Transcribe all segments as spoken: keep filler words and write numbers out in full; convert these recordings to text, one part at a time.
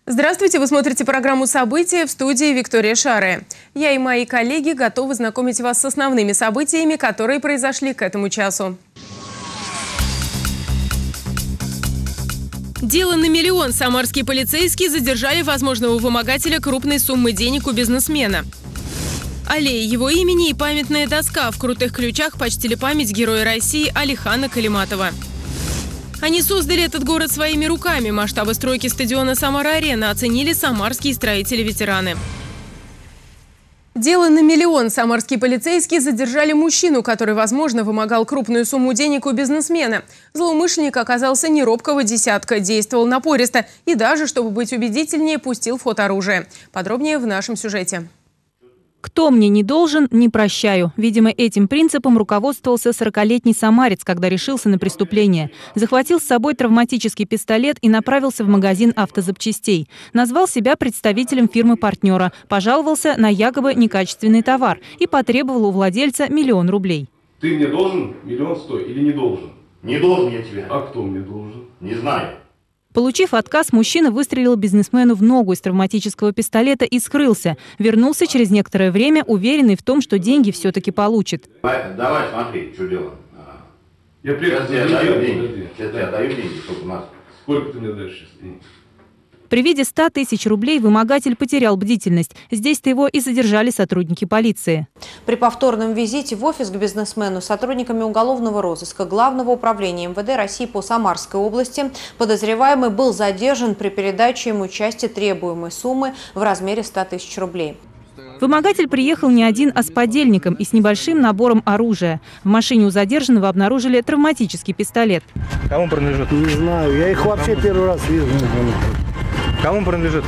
Здравствуйте! Вы смотрите программу «События», в студии Виктория Шаре. Я и мои коллеги готовы знакомить вас с основными событиями, которые произошли к этому часу. Дело на миллион. Самарские полицейские задержали возможного вымогателя крупной суммы денег у бизнесмена. Аллея его имени и памятная доска. В крутых ключах почтили память героя России Алихана Калиматова. Они создали этот город своими руками. Масштабы стройки стадиона «Самара-Арена» оценили самарские строители-ветераны. Дело на миллион. Самарские полицейские задержали мужчину, который, возможно, вымогал крупную сумму денег у бизнесмена. Злоумышленник оказался не робкого десятка, действовал напористо и даже, чтобы быть убедительнее, пустил в ход оружие. Подробнее в нашем сюжете. «Кто мне не должен, не прощаю». Видимо, этим принципом руководствовался сорокалетний самарец, когда решился на преступление. Захватил с собой травматический пистолет и направился в магазин автозапчастей. Назвал себя представителем фирмы-партнера, пожаловался на якобы некачественный товар и потребовал у владельца миллион рублей. Ты мне должен миллион сто или не должен? Не должен я тебе. А кто мне должен? Не знаю. Получив отказ, мужчина выстрелил бизнесмену в ногу из травматического пистолета и скрылся. Вернулся через некоторое время, уверенный в том, что деньги все-таки получит. Давай, давай смотри, что дело. Я Сейчас я даю деньги. Сейчас я даю деньги, чтобы у нас... Сколько ты мне дашь сейчас денег? При виде ста тысяч рублей вымогатель потерял бдительность. Здесь-то его и задержали сотрудники полиции. При повторном визите в офис к бизнесмену сотрудниками уголовного розыска Главного управления эм вэ дэ России по Самарской области подозреваемый был задержан при передаче ему части требуемой суммы в размере ста тысяч рублей. Вымогатель приехал не один, а с подельником и с небольшим набором оружия. В машине у задержанного обнаружили травматический пистолет. Кому принадлежит? Не знаю, я их вообще первый раз вижу. Кому принадлежит?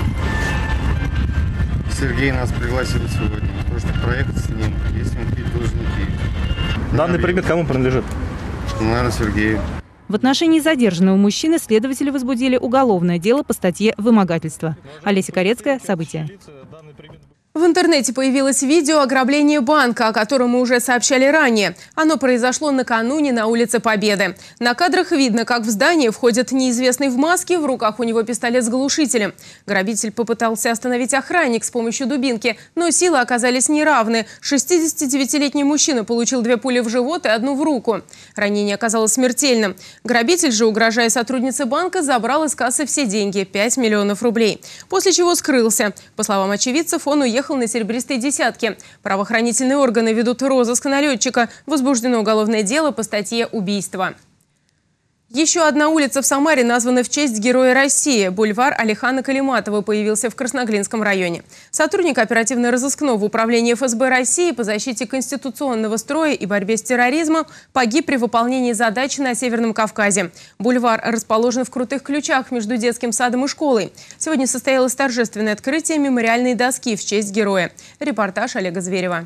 Сергей нас пригласил сегодня. Просто проект с ним. Есть мы какие-то должники. Данный предмет кому принадлежит? Наверное, Сергею. В отношении задержанного мужчины следователи возбудили уголовное дело по статье «Вымогательство». Олеся Корецкая, «События». В интернете появилось видео ограбления банка, о котором мы уже сообщали ранее. Оно произошло накануне на улице Победы. На кадрах видно, как в здание входит неизвестный в маске, в руках у него пистолет с глушителем. Грабитель попытался остановить охранник с помощью дубинки, но силы оказались неравны. шестидесятидевятилетний мужчина получил две пули в живот и одну в руку. Ранение оказалось смертельным. Грабитель же, угрожая сотруднице банка, забрал из кассы все деньги – пять миллионов рублей. После чего скрылся. По словам очевидцев, он уехал на серебристой десятке. Правоохранительные органы ведут розыск налетчика. Возбуждено уголовное дело по статье «Убийство». Еще одна улица в Самаре названа в честь героя России. Бульвар Алихана Калиматова появился в Красноглинском районе. Сотрудник оперативно-розыскного управления эф эс бэ России по защите конституционного строя и борьбе с терроризмом погиб при выполнении задачи на Северном Кавказе. Бульвар расположен в крутых ключах между детским садом и школой. Сегодня состоялось торжественное открытие мемориальной доски в честь героя. Репортаж Олега Зверева.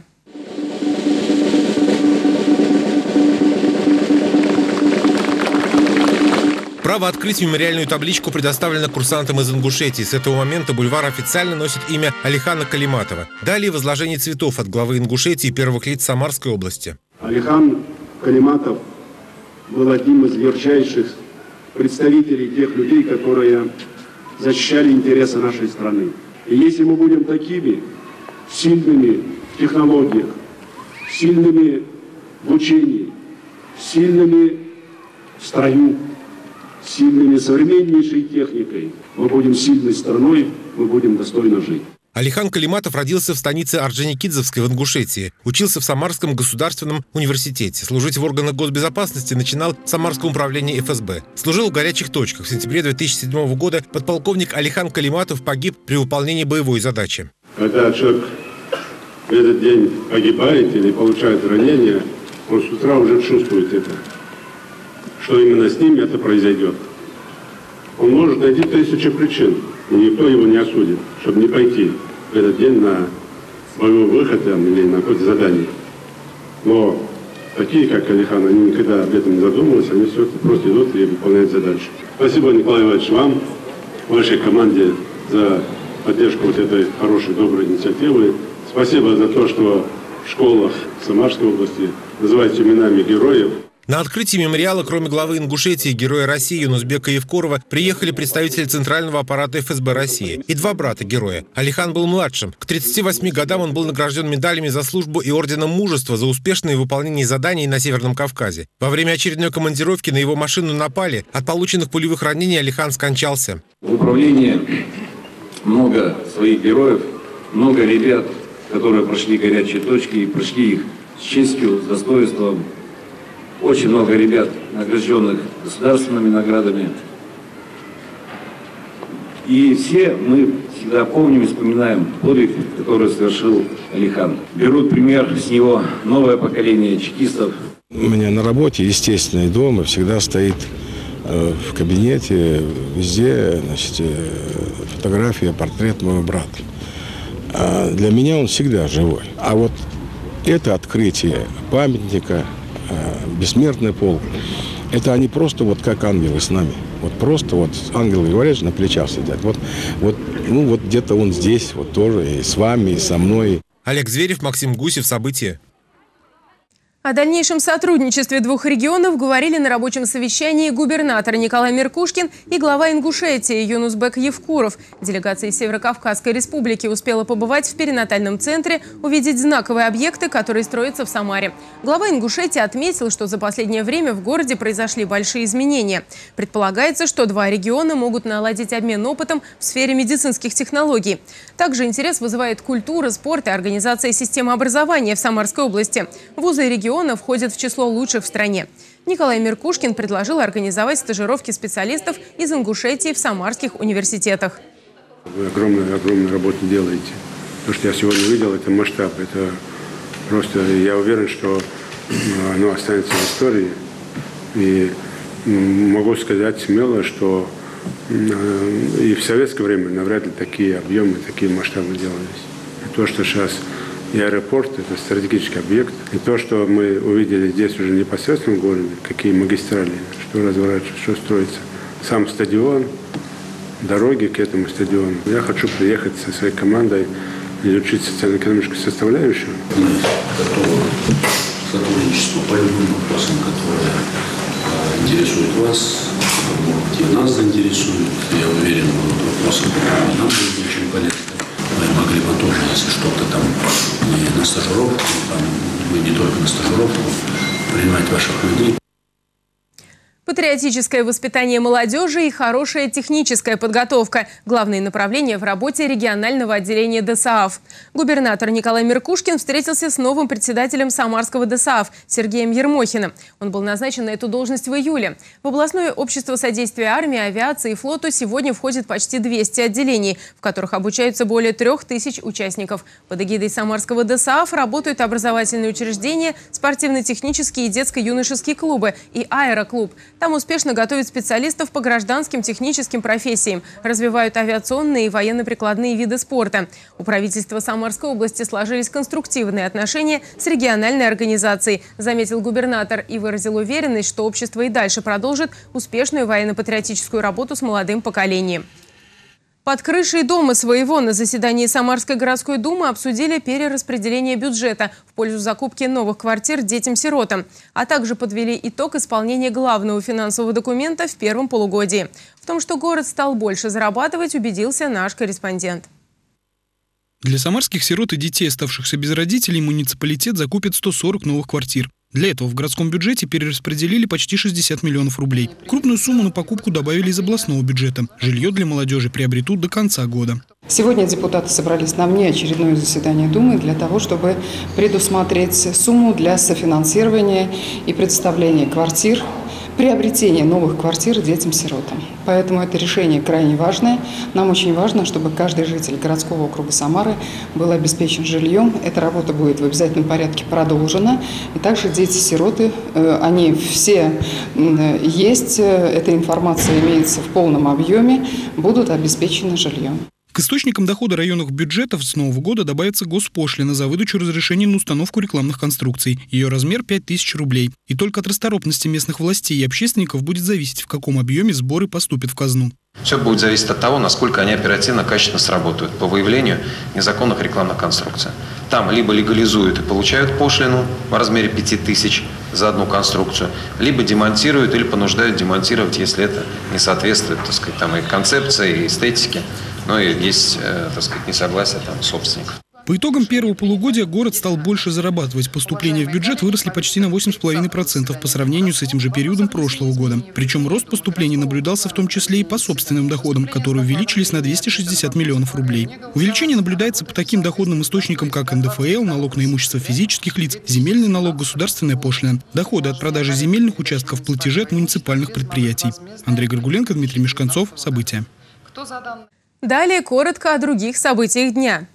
Право открыть мемориальную табличку предоставлено курсантам из Ингушетии. С этого момента бульвар официально носит имя Алихана Калиматова. Далее возложение цветов от главы Ингушетии и первых лиц Самарской области. Алихан Калиматов был одним из ярчайших представителей тех людей, которые защищали интересы нашей страны. И если мы будем такими сильными в технологиях, сильными в учении, сильными в строю, сильными современнейшей техникой, мы будем сильной страной, мы будем достойно жить. Алихан Калиматов родился в станице Орджоникидзевской в Ингушетии. Учился в Самарском государственном университете. Служить в органах госбезопасности начинал в Самарском управлении эф эс бэ. Служил в горячих точках. В сентябре две тысячи седьмого года подполковник Алихан Калиматов погиб при выполнении боевой задачи. Когда человек в этот день погибает или получает ранение, он с утра уже чувствует это, что именно с ним это произойдет. Он может найти тысячи причин, и никто его не осудит, чтобы не пойти в этот день на боевой выход или на какое-то задание. Но такие, как Алихан, они никогда об этом не задумывались, они все просто идут и выполняют задачу. Спасибо, Николай Иванович, вам, вашей команде за поддержку вот этой хорошей, доброй инициативы. Спасибо за то, что в школах Самарской области называете именами героев. На открытие мемориала, кроме главы Ингушетии, героя России Юнусбека Евкурова, приехали представители Центрального аппарата эф эс бэ России и два брата героя. Алихан был младшим. К тридцати восьми годам он был награжден медалями за службу и орденом мужества за успешное выполнение заданий на Северном Кавказе. Во время очередной командировки на его машину напали. От полученных пулевых ранений Алихан скончался. В управлении много своих героев, много ребят, которые прошли горячие точки и прошли их с честью, с достоинством. Очень много ребят, награжденных государственными наградами. И все мы всегда помним и вспоминаем подвиг, который совершил Алихан. Берут пример с него новое поколение чекистов. У меня на работе, естественно, и дома всегда стоит э, в кабинете, везде, значит, э, фотография, портрет моего брата. А для меня он всегда живой. А вот это открытие памятника, бессмертный полк, это они просто вот как ангелы с нами. Вот просто вот ангелы, говорят, на плечах сидят. Вот, вот, ну вот где-то он здесь, вот тоже и с вами, и со мной. Олег Зверев, Максим Гусев. События. О дальнейшем сотрудничестве двух регионов говорили на рабочем совещании губернатор Николай Меркушкин и глава Ингушетии Юнусбек Евкуров. Делегация из Северо-Кавказской республики успела побывать в перинатальном центре, увидеть знаковые объекты, которые строятся в Самаре. Глава Ингушетии отметил, что за последнее время в городе произошли большие изменения. Предполагается, что два региона могут наладить обмен опытом в сфере медицинских технологий. Также интерес вызывает культура, спорт и организация системы образования в Самарской области. Вузы и регионы входят в число лучших в стране. Николай Меркушкин предложил организовать стажировки специалистов из Ингушетии в самарских университетах. Вы огромную, огромную работу делаете. То, что я сегодня видел, это масштаб. Это просто, я уверен, что оно останется в истории. И могу сказать смело, что и в советское время навряд ли такие объемы, такие масштабы делались. И то, что сейчас и аэропорт – это стратегический объект. И то, что мы увидели здесь уже непосредственно в городе, какие магистрали, что разворачивается, что строится. Сам стадион, дороги к этому стадиону. Я хочу приехать со своей командой и изучить социально-экономическую составляющую. Мы готовы к сотрудничеству по любым вопросам, которые интересуют вас, которые нас заинтересуют. Я уверен, будут вопросы, которые нам будут очень полезны. Мы могли бы тоже, если что-то там не на стажировку, там, мы не только на стажировку, принимать ваших людей. Патриотическое воспитание молодежи и хорошая техническая подготовка – главные направления в работе регионального отделения дэ эс а эф. Губернатор Николай Меркушкин встретился с новым председателем Самарского дэ эс а эф Сергеем Ермохиным. Он был назначен на эту должность в июле. В областное общество содействия армии, авиации и флоту сегодня входит почти двести отделений, в которых обучаются более трех тысяч участников. Под эгидой Самарского дэ эс а эф работают образовательные учреждения, спортивно-технические и детско-юношеские клубы и аэроклуб. Там успешно готовят специалистов по гражданским техническим профессиям, развивают авиационные и военно-прикладные виды спорта. У правительства Самарской области сложились конструктивные отношения с региональной организацией, заметил губернатор и выразил уверенность, что общество и дальше продолжит успешную военно-патриотическую работу с молодым поколением. Под крышей дома своего на заседании Самарской городской думы обсудили перераспределение бюджета в пользу закупки новых квартир детям-сиротам, а также подвели итог исполнения главного финансового документа в первом полугодии. В том, что город стал больше зарабатывать, убедился наш корреспондент. Для самарских сирот и детей, оставшихся без родителей, муниципалитет закупит сто сорок новых квартир. Для этого в городском бюджете перераспределили почти шестьдесят миллионов рублей. Крупную сумму на покупку добавили из областного бюджета. Жилье для молодежи приобретут до конца года. Сегодня депутаты собрались на внеочередное заседание Думы для того, чтобы предусмотреть сумму для софинансирования и предоставления квартир, приобретения новых квартир детям-сиротам. Поэтому это решение крайне важное. Нам очень важно, чтобы каждый житель городского округа Самары был обеспечен жильем. Эта работа будет в обязательном порядке продолжена. И также дети-сироты, они все есть, эта информация имеется в полном объеме, будут обеспечены жильем. К источникам дохода районных бюджетов с нового года добавится госпошлина за выдачу разрешений на установку рекламных конструкций. Ее размер пять тысяч рублей. И только от расторопности местных властей и общественников будет зависеть, в каком объеме сборы поступят в казну. Все будет зависеть от того, насколько они оперативно, качественно сработают по выявлению незаконных рекламных конструкций. Там либо легализуют и получают пошлину в размере пяти тысяч, за одну конструкцию, либо демонтируют или понуждают демонтировать, если это не соответствует, так сказать, там, и концепции, и эстетике, но и есть, так сказать, несогласие там собственников. По итогам первого полугодия город стал больше зарабатывать. Поступления в бюджет выросли почти на восемь целых пять десятых процента по сравнению с этим же периодом прошлого года. Причем рост поступлений наблюдался в том числе и по собственным доходам, которые увеличились на двести шестьдесят миллионов рублей. Увеличение наблюдается по таким доходным источникам, как эн дэ эф эл, налог на имущество физических лиц, земельный налог, государственная пошлина, доходы от продажи земельных участков, платежи от муниципальных предприятий. Андрей Горгуленко, Дмитрий Мешканцов. События. Далее коротко о других событиях дня.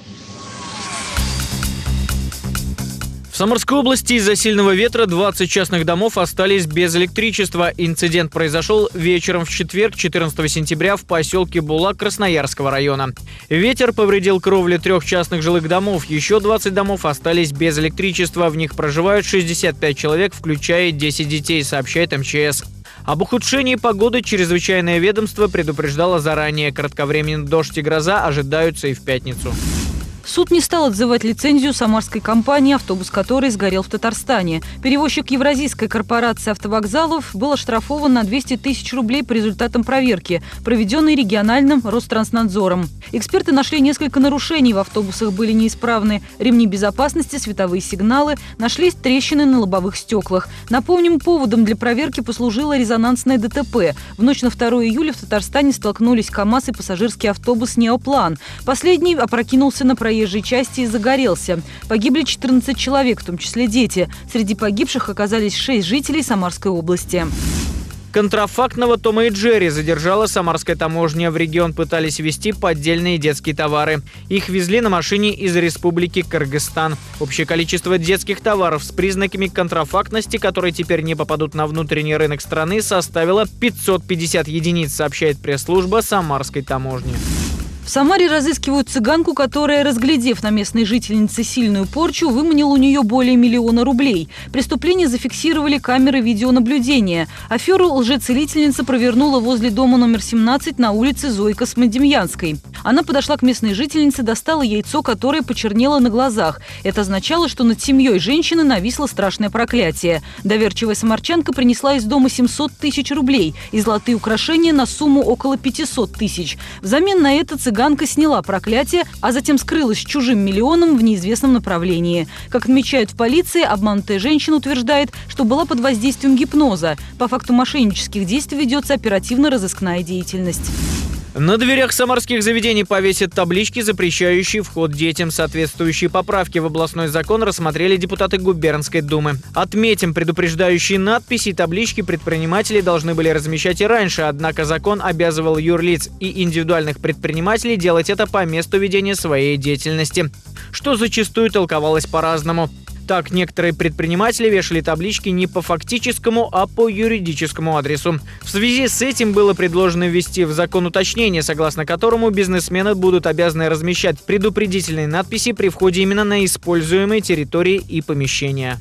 В Самарской области из-за сильного ветра двадцать частных домов остались без электричества. Инцидент произошел вечером в четверг, четырнадцатого сентября, в поселке Була Красноярского района. Ветер повредил кровли трех частных жилых домов. Еще двадцать домов остались без электричества. В них проживают шестьдесят пять человек, включая десять детей, сообщает эм че эс. Об ухудшении погоды чрезвычайное ведомство предупреждало заранее. Кратковременный дождь и гроза ожидаются и в пятницу. Суд не стал отзывать лицензию самарской компании, автобус которой сгорел в Татарстане. Перевозчик Евразийской корпорации автовокзалов был оштрафован на двести тысяч рублей по результатам проверки, проведенной региональным Ространснадзором. Эксперты нашли несколько нарушений. В автобусах были неисправны ремни безопасности, световые сигналы, нашлись трещины на лобовых стеклах. Напомним, поводом для проверки послужило резонансное дэ тэ пэ. В ночь на второе июля в Татарстане столкнулись КАМАЗ и пассажирский автобус «Неоплан». Последний опрокинулся на проезжей части и загорелся. Погибли четырнадцать человек, в том числе дети. Среди погибших оказались шесть жителей Самарской области. Контрафактного Тома и Джерри задержала самарская таможня. В регион пытались везти поддельные детские товары. Их везли на машине из республики Кыргызстан. Общее количество детских товаров с признаками контрафактности, которые теперь не попадут на внутренний рынок страны, составило пятьсот пятьдесят единиц, сообщает пресс-служба самарской таможни. В Самаре разыскивают цыганку, которая, разглядев на местной жительнице сильную порчу, выманила у нее более миллиона рублей. Преступление зафиксировали камеры видеонаблюдения. Аферу лжецелительница провернула возле дома номер семнадцать на улице Зои Космодемьянской. Она подошла к местной жительнице, достала яйцо, которое почернело на глазах. Это означало, что над семьей женщины нависло страшное проклятие. Доверчивая самарчанка принесла из дома семьсот тысяч рублей и золотые украшения на сумму около пятисот тысяч. Взамен на это цыганка Цыганка сняла проклятие, а затем скрылась с чужим миллионом в неизвестном направлении. Как отмечают в полиции, обманутая женщина утверждает, что была под воздействием гипноза. По факту мошеннических действий ведется оперативно-розыскная деятельность. На дверях самарских заведений повесят таблички, запрещающие вход детям. Соответствующие поправки в областной закон рассмотрели депутаты губернской думы. Отметим, предупреждающие надписи и таблички предприниматели должны были размещать и раньше, однако закон обязывал юрлиц и индивидуальных предпринимателей делать это по месту ведения своей деятельности, что зачастую толковалось по-разному. Так, некоторые предприниматели вешали таблички не по фактическому, а по юридическому адресу. В связи с этим было предложено ввести в закон уточнение, согласно которому бизнесмены будут обязаны размещать предупредительные надписи при входе именно на используемые территории и помещения.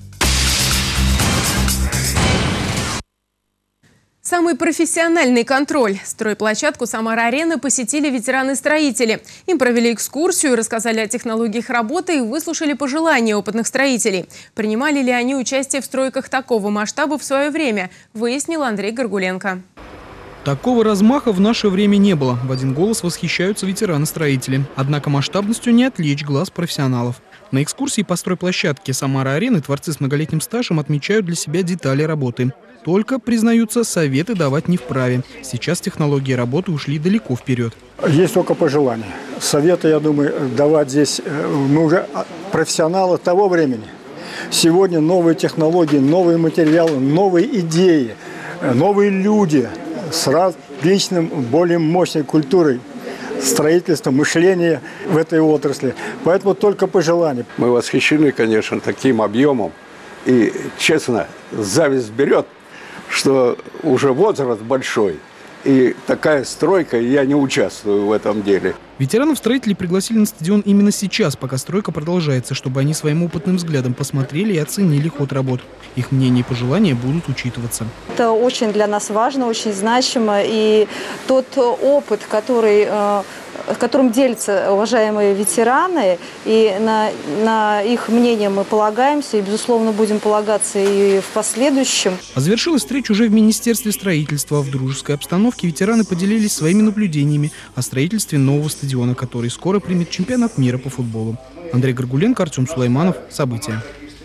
Самый профессиональный контроль. Стройплощадку «Самара-Арена» посетили ветераны-строители. Им провели экскурсию, рассказали о технологиях работы и выслушали пожелания опытных строителей. Принимали ли они участие в стройках такого масштаба в свое время, выяснил Андрей Горгуленко. Такого размаха в наше время не было. В один голос восхищаются ветераны-строители. Однако масштабностью не отвлечь глаз профессионалов. На экскурсии по стройплощадке «Самара-Арены» творцы с многолетним стажем отмечают для себя детали работы. Только, признаются, советы давать не вправе. Сейчас технологии работы ушли далеко вперед. Есть только пожелания. Советы, я думаю, давать здесь мы уже профессионалы того времени. Сегодня новые технологии, новые материалы, новые идеи, новые люди с различным, более мощной культурой строительства, мышления в этой отрасли. Поэтому только пожелания. Мы восхищены, конечно, таким объемом. И, честно, зависть берет, что уже возраст большой. И такая стройка, и я не участвую в этом деле. Ветеранов-строителей пригласили на стадион именно сейчас, пока стройка продолжается, чтобы они своим опытным взглядом посмотрели и оценили ход работ. Их мнения и пожелания будут учитываться. Это очень для нас важно, очень значимо. И тот опыт, который которым делятся уважаемые ветераны, и на, на их мнение мы полагаемся, и, безусловно, будем полагаться и в последующем. А завершилась встреча уже в Министерстве строительства. В дружеской обстановке ветераны поделились своими наблюдениями о строительстве нового стадиона, который скоро примет чемпионат мира по футболу. Андрей Горгуленко, Артем Сулайманов. События.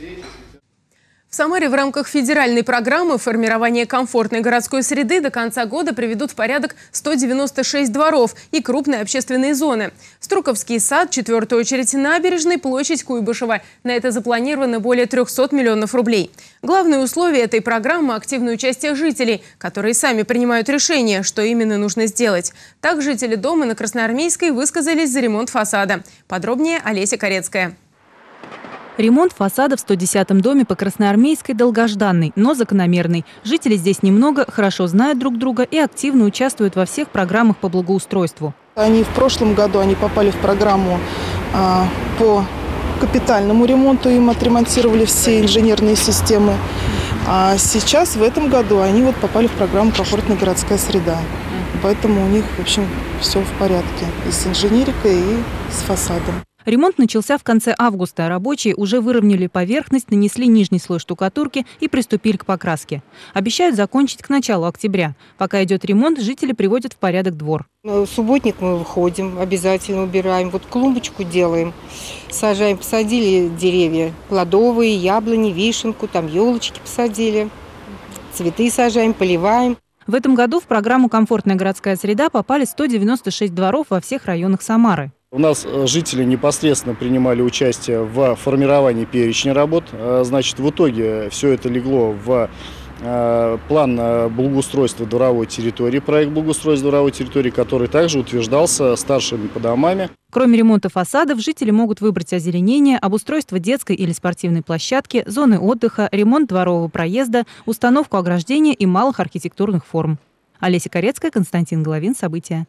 В Самаре в рамках федеральной программы формирования комфортной городской среды до конца года приведут в порядок сто девяносто шесть дворов и крупные общественные зоны. Струковский сад, четвертая очередь набережной, площадь Куйбышева. На это запланировано более трёхсот миллионов рублей. Главное условие этой программы – активное участие жителей, которые сами принимают решение, что именно нужно сделать. Так жители дома на Красноармейской высказались за ремонт фасада. Подробнее Олеся Корецкая. Ремонт фасада в сто десятом доме по Красноармейской долгожданный, но закономерный. Жители здесь немного, хорошо знают друг друга и активно участвуют во всех программах по благоустройству. Они в прошлом году они попали в программу а, по капитальному ремонту, им отремонтировали все инженерные системы. А сейчас, в этом году, они вот попали в программу «Комфортная городская среда». Поэтому у них, в общем, все в порядке и с инженерикой, и с фасадом. Ремонт начался в конце августа. Рабочие уже выровняли поверхность, нанесли нижний слой штукатурки и приступили к покраске. Обещают закончить к началу октября. Пока идет ремонт, жители приводят в порядок двор. В субботник мы выходим, обязательно убираем. Вот клумбочку делаем, сажаем. Посадили деревья плодовые, яблони, вишенку, там елочки посадили. Цветы сажаем, поливаем. В этом году в программу «Комфортная городская среда» попали сто девяносто шесть дворов во всех районах Самары. У нас жители непосредственно принимали участие в формировании перечня работ. Значит, в итоге все это легло в план благоустройства дворовой территории, проект благоустройства дворовой территории, который также утверждался старшими по домам. Кроме ремонта фасадов, жители могут выбрать озеленение, обустройство детской или спортивной площадки, зоны отдыха, ремонт дворового проезда, установку ограждения и малых архитектурных форм. Олеся Корецкая, Константин Головин. События.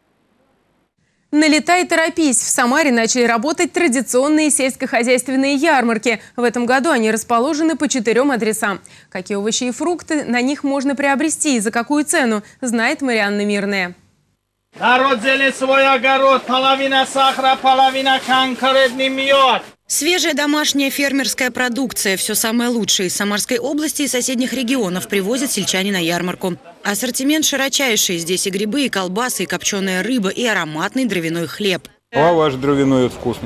Налетай, торопись! В Самаре начали работать традиционные сельскохозяйственные ярмарки. В этом году они расположены по четырем адресам. Какие овощи и фрукты на них можно приобрести и за какую цену, знает Марианна Мирная. Народ делит свой огород, половина сахара, половина конкретный мед. Свежая домашняя фермерская продукция. Все самое лучшее из Самарской области и соседних регионов привозят сельчане на ярмарку. Ассортимент широчайший. Здесь и грибы, и колбасы, и копченая рыба, и ароматный дровяной хлеб. А ваш дровяной вкусный.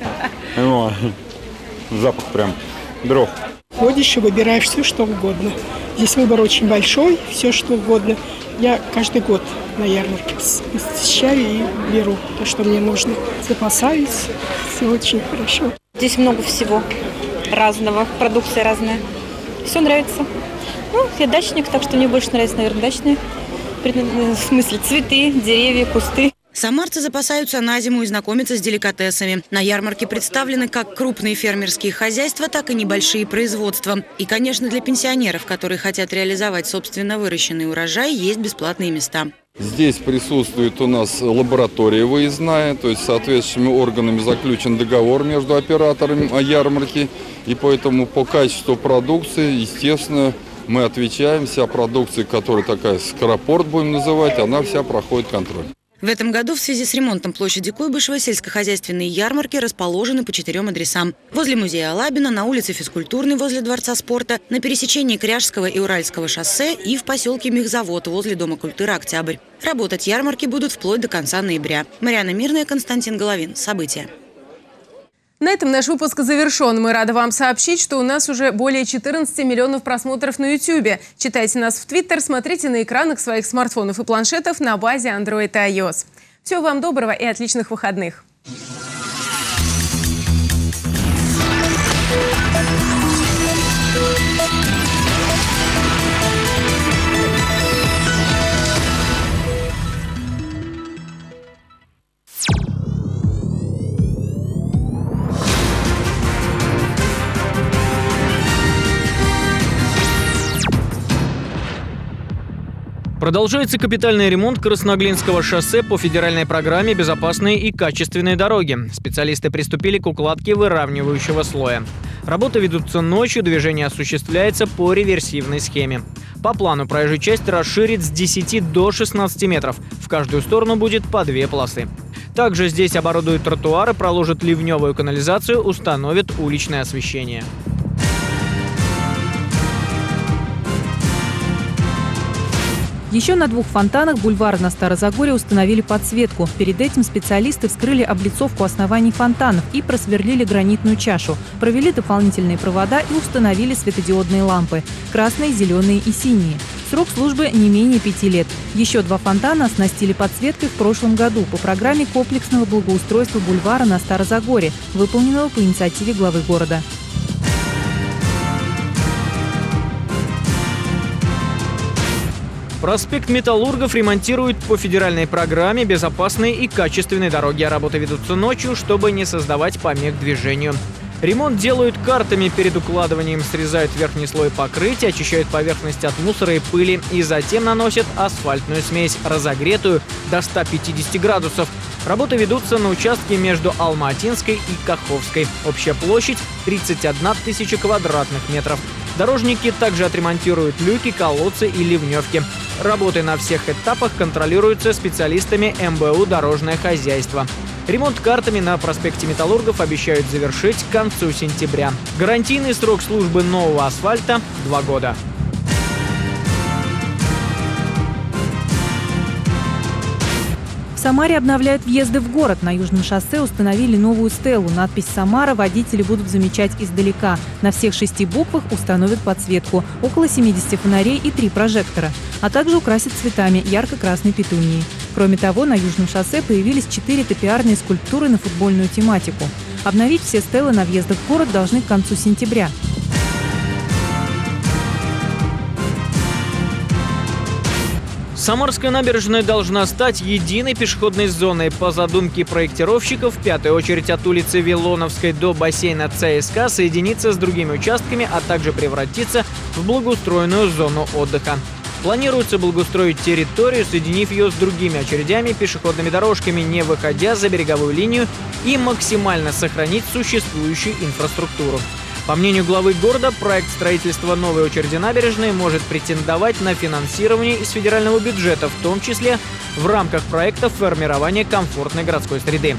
Запах прям дров. Ходишь и выбираешь все, что угодно. Здесь выбор очень большой, все, что угодно. Я каждый год на ярмарке посещаю и беру то, что мне нужно. Запасаюсь, все очень хорошо. Здесь много всего разного, продукция разная. Все нравится. Ну, я дачник, так что мне больше нравятся, наверное, дачные. В смысле, цветы, деревья, кусты. Самарцы запасаются на зиму и знакомятся с деликатесами. На ярмарке представлены как крупные фермерские хозяйства, так и небольшие производства. И, конечно, для пенсионеров, которые хотят реализовать собственно выращенный урожай, есть бесплатные места. Здесь присутствует у нас лаборатория выездная, то есть с соответствующими органами заключен договор между операторами о ярмарке. И поэтому по качеству продукции, естественно, мы отвечаем. Вся продукция, которая такая скоропорт будем называть, она вся проходит контроль. В этом году в связи с ремонтом площади Куйбышева сельскохозяйственные ярмарки расположены по четырем адресам. Возле музея Алабина, на улице Физкультурной возле Дворца спорта, на пересечении Кряжского и Уральского шоссе и в поселке Мехзавод возле Дома культуры «Октябрь». Работать ярмарки будут вплоть до конца ноября. Марианна Мирная, Константин Головин. События. На этом наш выпуск завершен. Мы рады вам сообщить, что у нас уже более четырнадцати миллионов просмотров на ютубе. Читайте нас в Твиттер, смотрите на экранах своих смартфонов и планшетов на базе Android и iOS. Всего вам доброго и отличных выходных! Продолжается капитальный ремонт Красноглинского шоссе по федеральной программе «Безопасные и качественные дороги». Специалисты приступили к укладке выравнивающего слоя. Работы ведутся ночью, движение осуществляется по реверсивной схеме. По плану проезжую часть расширит с десяти до шестнадцати метров. В каждую сторону будет по две полосы. Также здесь оборудуют тротуары, проложат ливневую канализацию, установят уличное освещение. Еще на двух фонтанах бульвара на Старозагорье установили подсветку. Перед этим специалисты вскрыли облицовку оснований фонтанов и просверлили гранитную чашу. Провели дополнительные провода и установили светодиодные лампы – красные, зеленые и синие. Срок службы не менее пяти лет. Еще два фонтана оснастили подсветкой в прошлом году по программе комплексного благоустройства бульвара на Старозагорье, выполненного по инициативе главы города. Проспект Металлургов ремонтируют по федеральной программе «Безопасные и качественные дороги». Работы ведутся ночью, чтобы не создавать помех движению. Ремонт делают картами. Перед укладыванием срезают верхний слой покрытия, очищают поверхность от мусора и пыли и затем наносят асфальтную смесь, разогретую до ста пятидесяти градусов. Работы ведутся на участке между Алматинской и Каховской. Общая площадь – тридцать одна тысяча квадратных метров. Дорожники также отремонтируют люки, колодцы и ливневки. Работы на всех этапах контролируются специалистами эм бэ у «Дорожное хозяйство». Ремонт картами на проспекте Металлургов обещают завершить к концу сентября. Гарантийный срок службы нового асфальта – два года. В Самаре обновляют въезды в город. На Южном шоссе установили новую стелу. Надпись «Самара» водители будут замечать издалека. На всех шести буквах установят подсветку. Около семидесяти фонарей и три прожектора. А также украсят цветами ярко-красной петунии. Кроме того, на Южном шоссе появились четыре топиарные скульптуры на футбольную тематику. Обновить все стелы на въездах в город должны к концу сентября. Самарская набережная должна стать единой пешеходной зоной. По задумке проектировщиков, в пятую очередь от улицы Вилоновской до бассейна цэ эс ка соединиться с другими участками, а также превратиться в благоустроенную зону отдыха. Планируется благоустроить территорию, соединив ее с другими очередями, пешеходными дорожками, не выходя за береговую линию, и максимально сохранить существующую инфраструктуру. По мнению главы города, проект строительства новой очереди набережной может претендовать на финансирование из федерального бюджета, в том числе в рамках проекта формирования комфортной городской среды.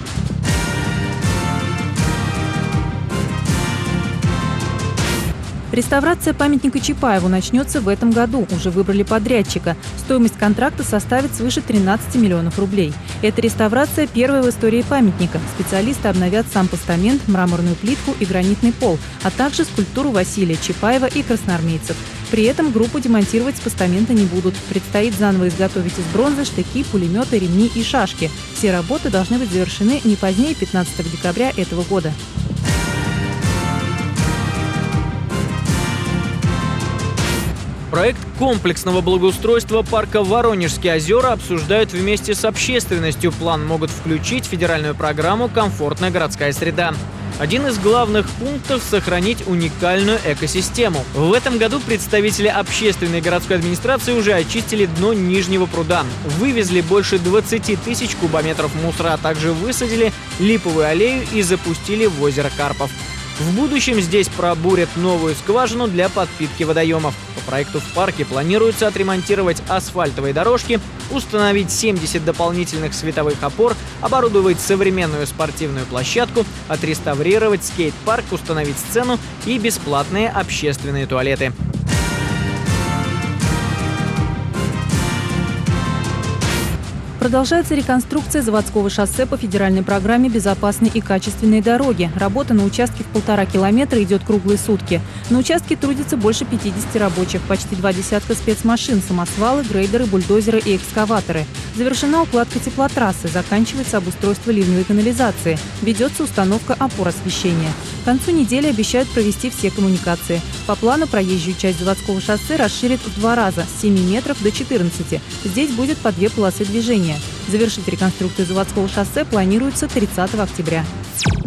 Реставрация памятника Чапаеву начнется в этом году. Уже выбрали подрядчика. Стоимость контракта составит свыше тринадцати миллионов рублей. Эта реставрация первая в истории памятника. Специалисты обновят сам постамент, мраморную плитку и гранитный пол, а также скульптуру Василия Чапаева и красноармейцев. При этом группу демонтировать с постамента не будут. Предстоит заново изготовить из бронзы штыки, пулеметы, ремни и шашки. Все работы должны быть завершены не позднее пятнадцатого декабря этого года. Проект комплексного благоустройства парка Воронежские озера обсуждают вместе с общественностью. План могут включить в федеральную программу «Комфортная городская среда». Один из главных пунктов – сохранить уникальную экосистему. В этом году представители общественной и городской администрации уже очистили дно Нижнего пруда. Вывезли больше двадцати тысяч кубометров мусора, а также высадили липовую аллею и запустили в озеро карпов. В будущем здесь пробурят новую скважину для подпитки водоемов. По проекту в парке планируется отремонтировать асфальтовые дорожки, установить семьдесят дополнительных световых опор, оборудовать современную спортивную площадку, отреставрировать скейт-парк, установить сцену и бесплатные общественные туалеты. Продолжается реконструкция заводского шоссе по федеральной программе «Безопасные и качественные дороги». Работа на участке в полтора километра идет круглые сутки. На участке трудится больше пятидесяти рабочих, почти два десятка спецмашин, самосвалы, грейдеры, бульдозеры и экскаваторы. Завершена укладка теплотрассы, заканчивается обустройство ливневой канализации, ведется установка опор освещения. К концу недели обещают провести все коммуникации. По плану проезжую часть заводского шоссе расширят в два раза – с семи метров до четырнадцати. Здесь будет по две полосы движения. Завершить реконструкцию заводского шоссе планируется тридцатого октября.